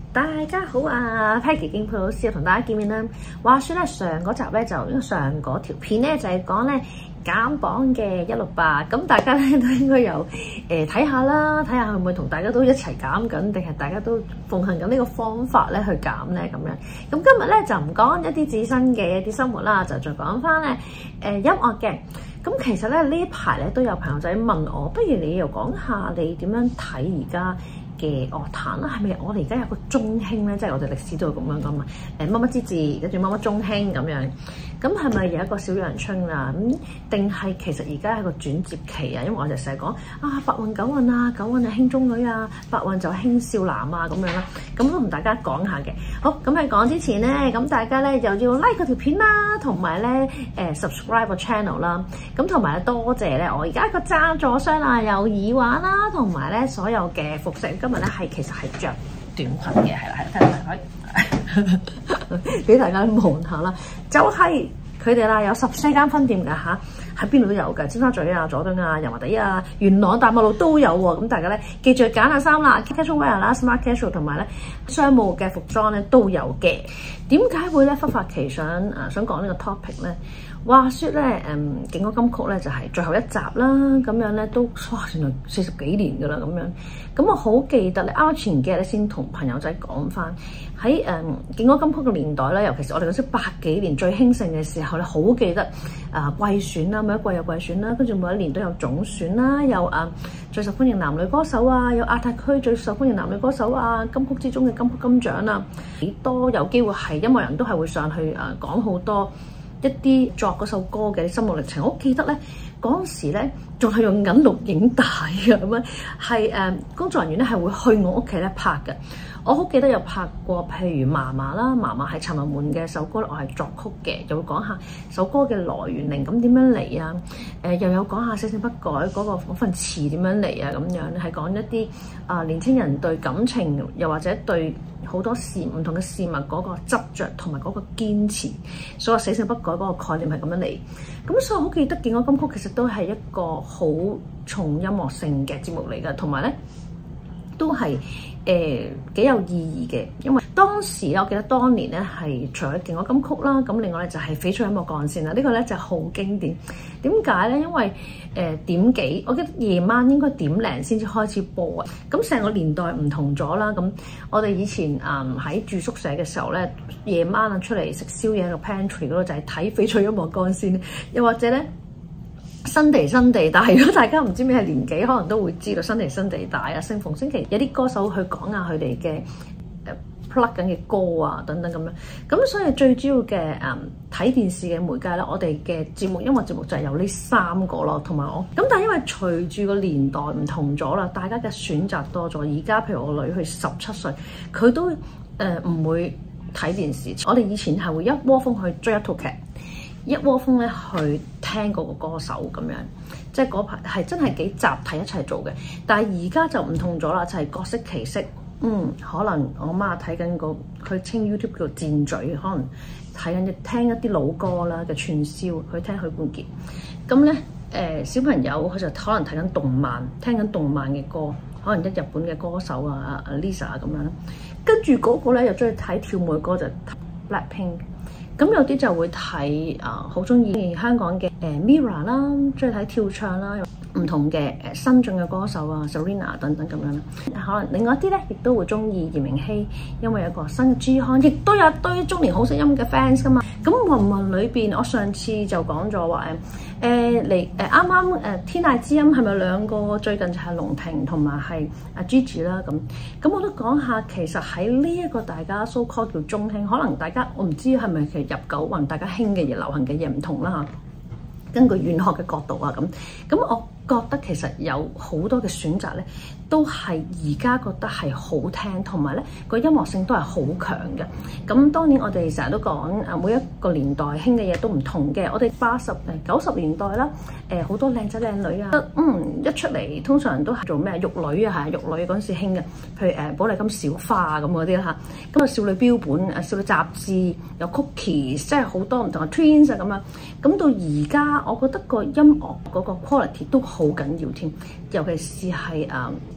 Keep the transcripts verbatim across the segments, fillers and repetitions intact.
大家好啊 ，Peggy 敬佩老師又同大家見面啦。話說咧，上嗰集咧就因為上嗰條片咧就係講咧減磅嘅一六八，咁大家咧都應該有誒睇下啦，睇下會唔會同大家都一齊減緊，定係大家都奉行緊呢個方法咧去減咧咁樣。咁今日咧就唔講一啲自身嘅一啲生活啦，就再講翻咧誒音樂嘅。咁其實咧呢一排咧都有朋友仔問我，不如你又講下你點樣睇而家嘅樂壇啦，係咪我哋而家有個中興咧？即係我哋歷史都係咁樣講嘛，誒乜乜之治，跟住乜乜中興咁樣。咁係咪有一個小陽春啊？咁定係其實而家係個轉接期啊？因為我就成日講啊，八運九運啊，九運就興中女啊，八運就興少男啊咁樣啦。咁都同大家講下嘅。好，咁喺講之前咧，咁大家咧又要 like 嗰條片啦，同埋咧誒 subscribe 個 channel 啦。咁同埋咧多謝咧，我而家個贊助商啊，有耳環啦，同埋咧所有嘅服飾。今日咧係其實係着短裙嘅，係啦係啦，睇下睇，俾大家望下啦。就係佢哋啦，有十四間分店㗎吓，喺邊度都有㗎，尖沙咀啊、佐敦啊、油麻地啊、元朗大馬路都有喎。咁大家咧記住揀下衫啦 ，casual wear 啦 ，smart casual 同埋咧商務嘅服裝咧都有嘅。點解會咧忽發奇想啊？想講呢個 topic 咧？話說咧，誒、嗯《勁歌金曲》咧就係、是、最後一集啦，咁樣咧都哇原來四十幾年㗎啦咁樣。咁我好記得咧，啱前幾日咧先同朋友仔講翻喺誒《勁歌金曲》嘅年代咧，尤其是我哋嗰時八幾年最興盛嘅時候咧，好記得啊、呃、季選啦，每一季有季選啦，跟住每一年都有總選啦，有啊、呃、最受歡迎男女歌手啊，有亞太區最受歡迎男女歌手啊，金曲之中嘅金曲金獎啊，幾多有機會係音樂人都係會上去啊講好多一啲作嗰首歌嘅心路歷程。我記得咧嗰陣時咧仲係用緊錄影帶嘅咁樣，係誒、呃、工作人員咧係會去我屋企咧拍嘅。我好記得有拍過，譬如嫲嫲啦，嫲嫲係陳文媛嘅首歌，我係作曲嘅，又會講下首歌嘅來源靈感點樣嚟啊？誒、呃、又有講下死性不改嗰、那個嗰份詞點樣嚟啊？咁樣係講一啲啊、呃、年輕人對感情，又或者對好多事唔同嘅事物嗰個執著同埋嗰個堅持，所以死性不改嗰個概念係咁樣嚟。咁所以我好記得《勁歌金曲》其實都係一個好重音樂性嘅節目嚟嘅，同埋咧都係誒幾有意義嘅，因為當時我記得當年咧係除咗勁歌金曲啦，咁另外咧就係翡翠音樂幹線啦，這個、呢個咧就好、是、經典。點解咧？因為誒、呃、點幾，我記得夜晚應該點零先至開始播啊。咁成個年代唔同咗啦。咁我哋以前誒喺、嗯、住宿舍嘅時候咧，夜晚啊出嚟食宵夜喺個 pantry 嗰度就係睇翡翠音樂幹線，又或者咧。新地新地帶，如果大家唔知咩係年紀，可能都會知道新地新地帶啊。星逢星期有啲歌手去講下佢哋嘅誒 plug 緊嘅歌啊，等等咁樣。咁所以最主要嘅誒睇電視嘅媒介咧，我哋嘅節目音樂節目就係有呢三個咯，同埋我。咁但係因為隨住個年代唔同咗啦，大家嘅選擇多咗。而家譬如我女去十七歲，佢都誒唔、呃、會睇電視。我哋以前係會一窩蜂去追一套劇。一窩蜂咧去聽嗰個歌手咁樣，即係嗰排係真係幾集體一齊做嘅。但係而家就唔同咗啦，就係、是、各色其色。嗯，可能我媽睇緊個佢稱 YouTube 叫賤嘴，可能睇緊聽一啲老歌啦嘅串燒，去聽許冠傑。咁咧誒小朋友佢就可能睇緊動漫，聽緊動漫嘅歌，可能一日本嘅歌手啊啊 Lisa 咁樣。跟住嗰個咧又中意睇跳舞嘅歌就 Blackpink。咁有啲就會睇啊，好中意香港嘅誒 Mirror 啦，中意睇跳唱啦，唔同嘅誒新進嘅歌手啊 Serena 等等咁樣啦。可能另外一啲咧，亦都會中意炎明熹，因為有個新嘅 G-Con，亦都有一堆中年好聲音嘅 fans 噶嘛。咁芸芸裏邊，我上次就講咗話誒誒嚟誒啱啱誒天籟之音係咪兩個最近就係龍婷同埋係阿 Gigi 啦咁。咁我都講下，其實喺呢一個大家 so called 叫中興，可能大家我唔知係咪其實入九運大家興嘅嘢、流行嘅嘢唔同啦嚇。根據玄學嘅角度啊咁，咁我覺得其實有好多嘅選擇咧，都係而家覺得係好聽，同埋咧個音樂性都係好強嘅。咁當然我哋成日都講啊，每一個年代興嘅嘢都唔同嘅。我哋八十誒九十年代啦，誒好多靚仔靚女啊，嗯一出嚟通常都係做咩玉女啊，係玉女嗰陣時興嘅，譬如誒寶麗金小花啊咁嗰啲啦嚇。咁啊少女標本誒少女雜誌有 cookies，即係好多唔同嘅 twins 啊咁樣。咁到而家我覺得個音樂嗰個 quality 都好緊要添，尤其是係誒。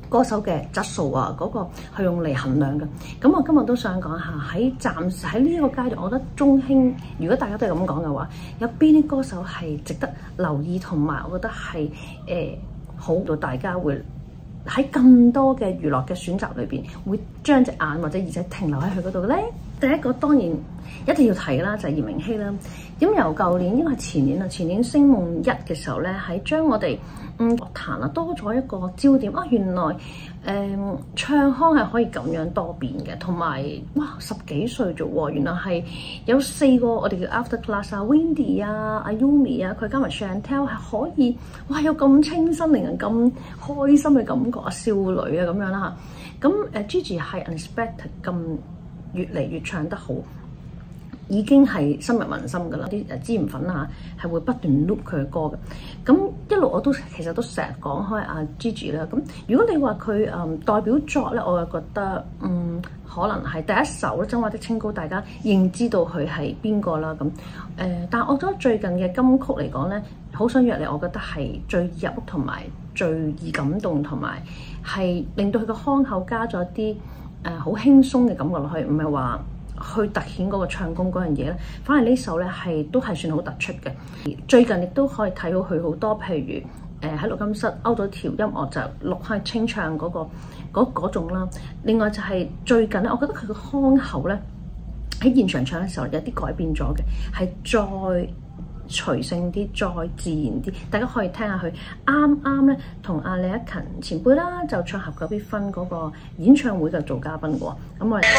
歌手嘅質素啊，嗰、那個係用嚟衡量嘅。咁我今日都想講下喺暫時喺呢一個階段，我覺得中興，如果大家都係咁講嘅話，有邊啲歌手係值得留意，同埋我覺得係誒、呃、好到大家會喺咁多嘅娛樂嘅選擇裏邊，會將隻眼或者耳仔停留喺佢嗰度嘅咧。第一個當然一定要提啦，就係、是、葉明熙啦。咁由舊年應該係前年啊，前年星夢一嘅時候咧，係將我哋嗯樂壇啊多咗一個焦點啊，原來誒、嗯、唱腔係可以咁樣多變嘅，同埋哇十幾歲啫喎，原來係有四個我哋叫 After Class 啊 Wendy 啊 Ayumi 啊，佢加埋 Chantel 係可以哇有咁清新令人咁開心嘅感覺啊，少女啊咁樣啦嚇。咁誒 Gigi 係 Unexpected 咁越嚟越唱得好。已經係深入民心㗎啦，啲誒資源粉啊係會不斷 loop 佢嘅歌嘅。咁一路我都其實都成日講開阿 Gigi 啦。咁如果你話佢誒代表作咧，我就覺得嗯可能係第一首咧《真話的清高》，大家認知到佢係邊個啦。咁誒、呃，但係我覺得最近嘅金曲嚟講咧，好想約你，我覺得係最入屋同埋最易感動，同埋係令到佢個腔口加咗啲誒好輕鬆嘅感覺落去，唔係話去突顯嗰個唱功嗰樣嘢咧，反而呢首咧係都係算好突出嘅。最近亦都可以睇到佢好多，譬如誒喺錄音室勾咗條音樂就錄開清唱嗰、嗰個嗰嗰種啦。另外就係最近咧，我覺得佢個腔口咧喺現場唱嘅時候有啲改變咗嘅，係再隨性啲、再自然啲。大家可以聽下佢啱啱咧同阿李克勤前輩啦，就唱合久必分嗰個演唱會就做嘉賓嘅喎。咁我哋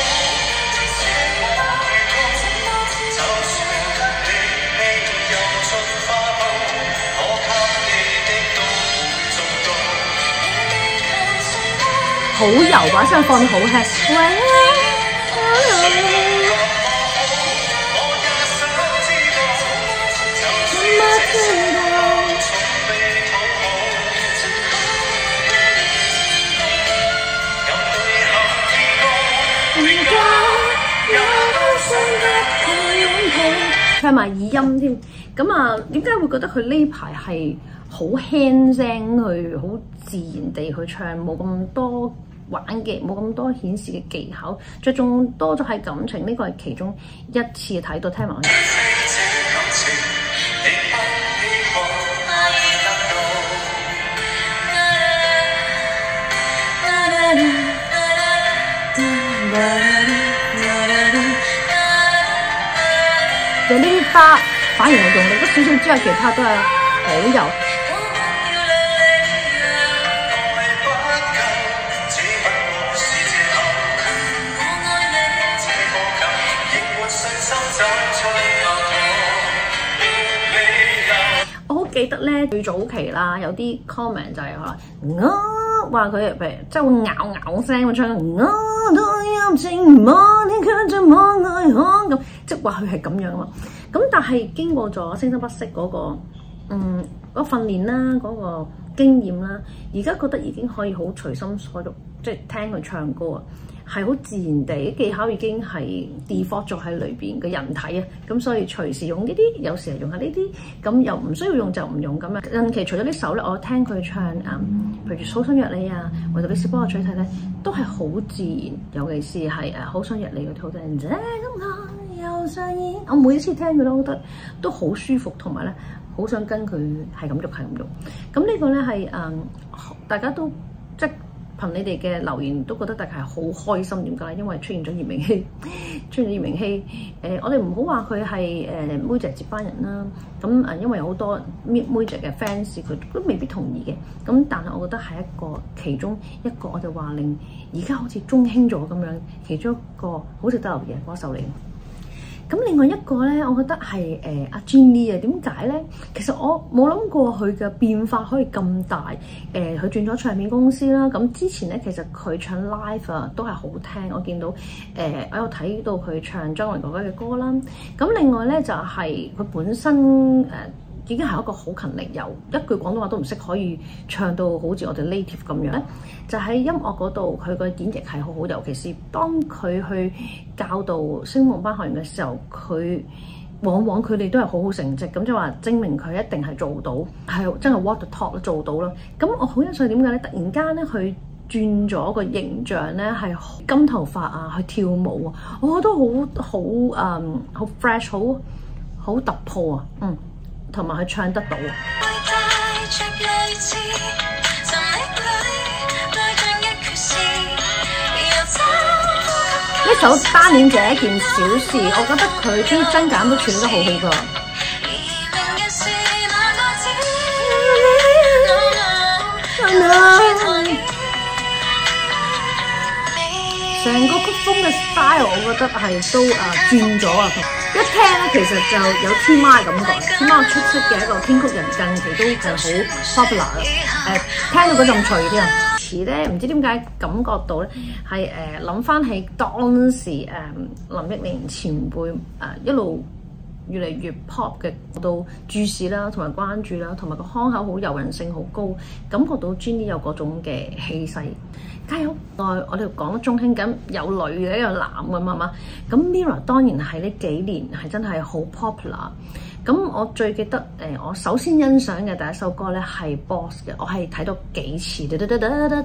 好油把聲放得好輕，唱埋耳音添。咁啊，點解會覺得佢呢排係好輕聲去，好自然地去唱，冇咁多玩嘅，冇咁多顯示嘅技巧，着重多咗係感情。呢個係其中一次睇到聽埋。就呢啲花反而係用力咗少少之外，其他都係好油。我好記得咧，最早期啦，有啲 comment 就係話啊，話佢譬如即係會咬咬聲咁唱啊，都有情望你卻像望愛看咁，即係話佢係咁樣啊嘛。咁但係經過咗聲生不息嗰個嗯嗰個訓練啦，嗰個經驗啦，而家覺得已經可以好隨心所欲，即係聽佢唱歌啊，係好自然地，技巧已經係 default 咗喺裏邊嘅人體啊，咁所以隨時用呢啲，有時係用下呢啲，咁又唔需要用就唔用咁樣。近期除咗呢首咧，我聽佢唱啊，譬如《好想約你》啊，或者《你是幫我取替》咧，都係好自然，尤其是係誒《好想約你》嗰套嘅人啫。又上演，我每一次聽佢都覺得都好舒服，同埋咧好想跟佢係咁喐，係咁喐。咁呢個咧係誒，大家都即係憑你哋嘅留言都覺得大家係好開心。點解？因為出現咗葉明熙，出現咗葉明熙。誒、呃，我哋唔好話佢係誒妹姐接班人啦。咁誒，因為有好多妹姐嘅 fans，佢都未必同意嘅。咁但係我覺得係一個其中一個，我哋話令而家好似中興咗咁樣，其中一個好值得留意嘅歌手嚟。咁另外一個咧，我覺得係誒阿 Jenny 啊，點解咧？其實我冇諗過佢嘅變化可以咁大。誒、呃，佢轉咗唱片公司啦。咁之前咧，其實佢唱 live 啊都係好聽。我見到誒、呃，我有睇到佢唱張國榮哥哥嘅歌啦。咁另外咧就係、是、佢本身誒、呃、已經係一個好勤力，由一句廣東話都唔識，可以唱到好似我哋 native 咁樣咧。就喺音樂嗰度，佢個演繹係好好，尤其是當佢去教導聲夢班學員嘅時候，佢往往佢哋都係好好成績，咁即係話證明佢一定係做到，係真係 walk the talk 做到咯。咁我好欣賞點解咧？突然間咧佢轉咗個形象咧，係金頭髮啊，去跳舞啊，我覺得好好誒好 fresh， 好好突破啊，嗯，同埋佢唱得到。呢首單戀這一件小事，我覺得佢啲真假都處理得好好㗎。成個曲風嘅 style， 我覺得係都誒、呃、轉咗啊！一聽咧，其實就有天媽嘅感覺。天媽出色嘅一個編曲人，近期都係好 popular 啦。誒、呃，聽到嗰陣脆啲啊！詞咧，唔知點解感覺到咧，係誒諗翻起當時誒、呃、林憶蓮前輩誒、呃、一路越嚟越 pop 嘅到注視啦，同埋關注啦，同埋個腔口好柔韌性好高，感覺到 Jennie 有嗰種嘅氣勢。加油！我我哋講得中興咁，有女嘅有男嘅嘛嘛。咁 Mirror 當然係呢幾年係真係好 popular。咁我最記得誒、呃，我首先欣賞嘅第一首歌咧係 Boss 嘅，我係睇到幾次。噔噔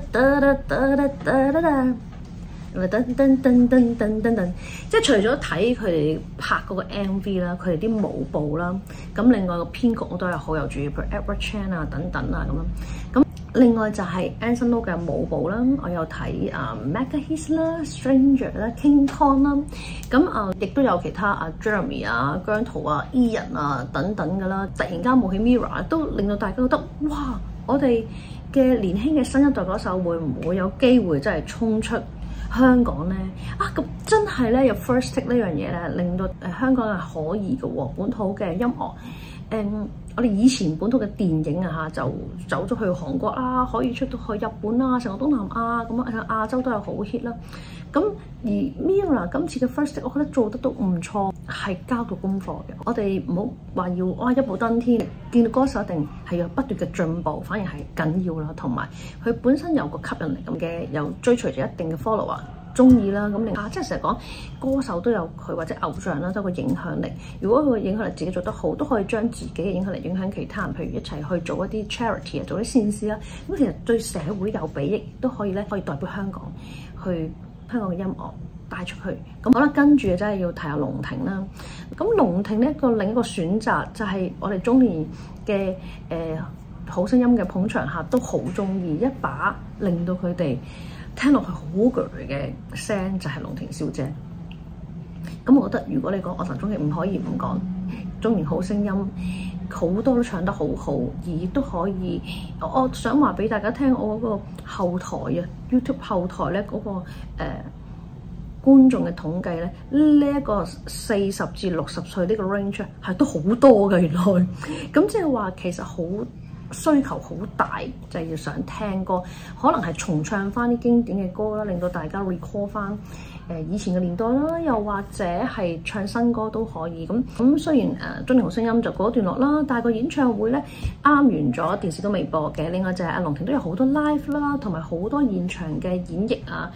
噔噔噔噔噔，即係除咗睇佢哋拍嗰個 M V 啦，佢哋啲舞步啦，咁另外個編曲我都係好有注意，譬如 Edward Chan 啊等等啊咁樣。咁另外就係 Anson Lo 嘅舞步啦，我有睇啊 Mega Hits 啦、Stranger 啦、King Kong 啦，咁啊亦都有其他啊 Jeremy 啊、姜濤啊、Ian 啊等等噶啦。突然間冒起 Mirror 都令到大家覺得哇！我哋嘅年輕嘅新一代歌手會唔會有機會真係衝出香港咧？啊咁真係咧有 first take 呢樣嘢咧，令到誒、呃、香港係可以嘅喎，本土嘅音樂誒、嗯，我哋以前本土嘅電影啊嚇就走咗去韓國啦，可以出到去日本啦，成個東南亞咁啊，亞洲都係好 hit 啦。咁而 Mirror 今次嘅 first take， 我覺得做得都唔錯，係交到功課嘅。我哋唔好話要哇一步登天，見到歌手一定係有不斷嘅進步，反而係緊要啦。同埋佢本身有個吸引力咁嘅，有追隨住一定嘅 follower 中意啦。咁另啊，即係成日講歌手都有佢或者偶像啦，都有個影響力。如果佢個影響力自己做得好，都可以將自己嘅影響力影響其他人，譬如一齊去做一啲 charity 啊，做啲善事啦。咁其實對社會有裨益，都可以咧，可以代表香港去。香港嘅音樂帶出去，咁好啦，跟住真係要提下龍婷啦。咁龍婷呢一個另一個選擇就係我哋中年嘅誒好聲音嘅捧場客都好中意，一把令到佢哋聽落去好巨嘅聲就係龍婷小姐。咁我覺得如果你講樂壇中嘅唔可以唔講中年好聲音，好多都唱得好好，而亦都可以。我想話俾大家聽，我嗰個後台啊 ，YouTube 後台咧嗰、那個誒、呃、觀眾嘅統計咧，呢、這、一個四十至六十歲呢個 range 係都好多嘅原來。咁即係話其實好需求好大，就係、是、要想聽歌，可能係重唱翻啲經典嘅歌啦，令到大家 recall 翻。誒以前嘅年代啦，又或者係唱新歌都可以。咁咁雖然誒中年好聲音就告一段落啦，但係個演唱會咧啱完咗，電視都未播嘅。另外就係阿龍婷都有好多 live 啦，同埋好多現場嘅演繹啊。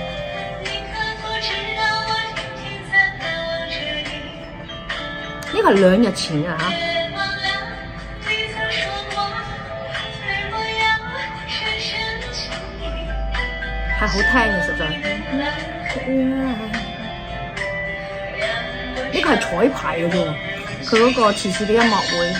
呢個係兩日前啊嚇，係好聽嘅實在。呢個係彩排嘅啫喎，佢嗰個次次嘅音樂會。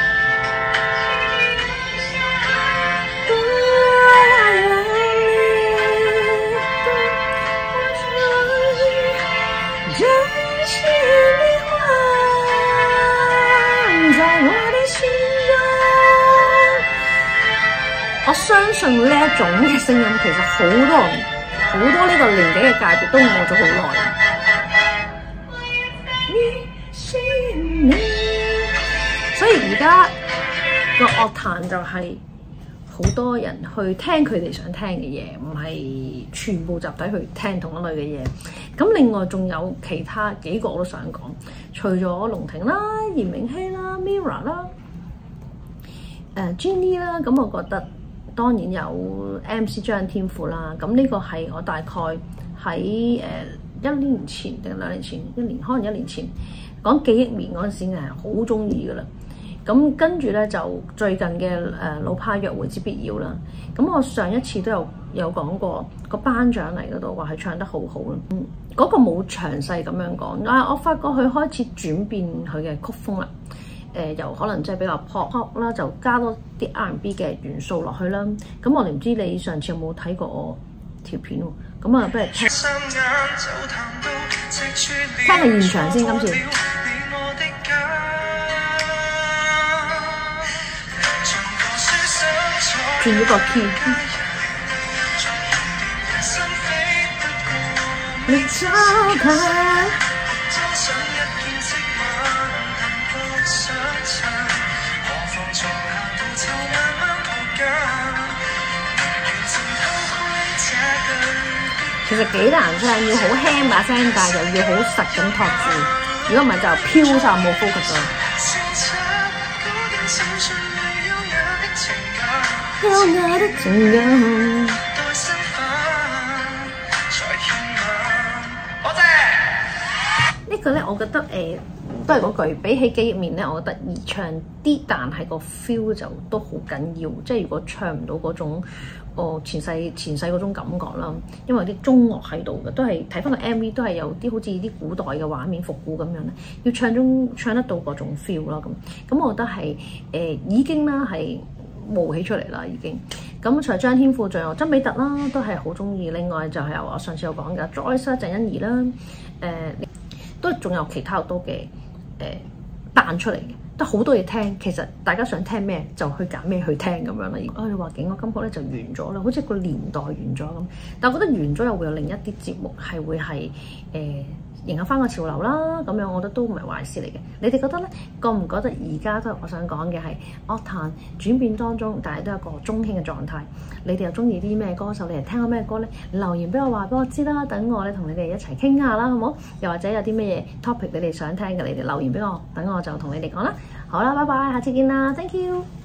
我相信呢一種嘅聲音，其實好多人。好多呢個年紀嘅界別都餓咗好耐，所以而家個樂壇就係好多人去聽佢哋想聽嘅嘢，唔係全部集體去聽同一類嘅嘢。咁另外仲有其他幾個我都想講，除咗龍婷啦、炎明熹啦、Mirror 啦、誒 Jennie 啦，咁我覺得。當然有 M C 張天賦啦，咁呢個係我大概喺誒一年前定兩年前，一年可能一年前講記憶棉嗰陣時係好中意㗎啦。咁跟住咧就最近嘅誒、呃、老派約會之必要啦。咁我上一次都有有講過個頒獎嚟嗰度話係唱得好好啦。嗯，嗰、那個冇詳細咁樣講，但係我發覺佢開始轉變佢嘅曲風啦。誒、呃、由可能即係比較 pop pop 啦，就加多啲 R and B 嘅元素落去啦。咁我哋唔知你上次有冇睇過我條片喎？咁啊，不如聽聽下現場先，今次。轉咗個 key。你走開。其實幾難唱，要好輕把聲，但係又要好實咁托住。如果唔係就飄晒冇 focus 咗。優雅的情感。呢個咧，我覺得誒、呃、都係嗰句，比起記憶棉咧，我覺得易唱啲，但係個 feel 就都好緊要。即係如果唱唔到嗰種，哦前世前世嗰種感覺啦，因為啲中樂喺度嘅，都係睇翻個 M V 都係有啲好似啲古代嘅畫面復古咁樣咧，要唱中唱得到嗰種 feel 啦。咁咁我覺得係誒、呃、已經啦係冒起出嚟啦已經。咁除咗張天賦，仲有曾比特啦，都係好中意。另外就係我上次有講嘅 Joyce 鄭欣宜啦，誒、呃。都仲有其他好多嘅誒彈出嚟嘅，都好多嘢聽。其實大家想聽咩就去揀咩去聽咁樣啦。啊，你話勁歌金曲咧就完咗啦，好似個年代完咗咁。但我覺得完咗又會有另一啲節目係會係誒迎合翻個潮流啦。咁樣我覺得都唔係壞事嚟嘅。你哋覺得咧？覺唔覺得而家都係我想講嘅係樂壇轉變當中，但係都係一個中興嘅狀態。你哋又中意啲咩歌手？你哋聽過咩歌咧？留言俾我話俾我知啦，等我咧同你哋一齊傾下啦，好唔好？又或者有啲咩嘢 topic 你哋想聽嘅，你哋留言俾我，等我就同你哋講啦。好啦，拜拜，下次見啦 ，thank you。